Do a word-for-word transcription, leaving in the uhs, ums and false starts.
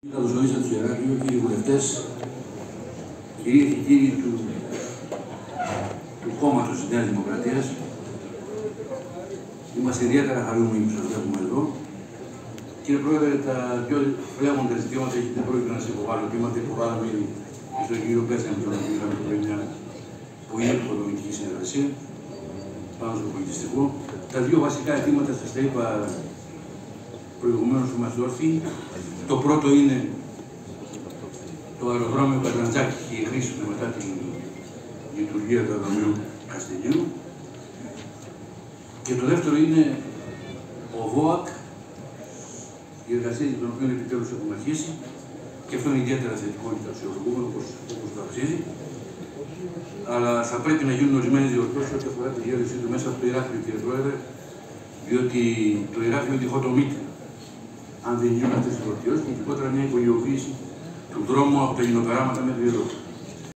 Καλωσορίσατε στο Ηράκλειο, κύριοι βουλευτές, κυρίες και κύριοι του, του κόμματος της Νέας Δημοκρατίας. Είμαστε ιδιαίτερα χαρούμενοι που σας βλέπουμε εδώ. Κύριε Πρόεδρε, τα πιο φλέγοντα ζητήματα έχετε πρόκειται να σας υποβάλω. Τίματα υποβάλαμε ήδη στον κύριο Πέτσα, με τον οποίο είχαμε το πρωί μια πολύ οικονομική συνεργασία πάνω στο πολιτιστικό. Τα δύο βασικά αιτήματα σας τα είπα προηγουμένως που μας δόθη. Το πρώτο είναι το αεροδρόμιο Καντραντζάκη και η χρήση του μετά την λειτουργία του αεροδρομίου Καστελίου. Και το δεύτερο είναι ο ΒΟΑΚ, η εργασία για την οποία επιτέλους έχουμε αρχίσει, και αυτό είναι ιδιαίτερα θετικό και αξιολογούμενο, όπως, όπως το αξίζει. Αλλά θα πρέπει να γίνουν ορισμένες διορθώσεις ό,τι αφορά τη διέλευσή του μέσα από το Ηράκλειο, κύριε Πρόεδρε, διότι το Ηράκλειο διχοτομείται. Αν δεν γίνουν αυτές τις βελτιώσεις, και ειδικότερα μια υπογειοποίηση του δρόμου από τα γυνοπεράματα μέχρι εδώ.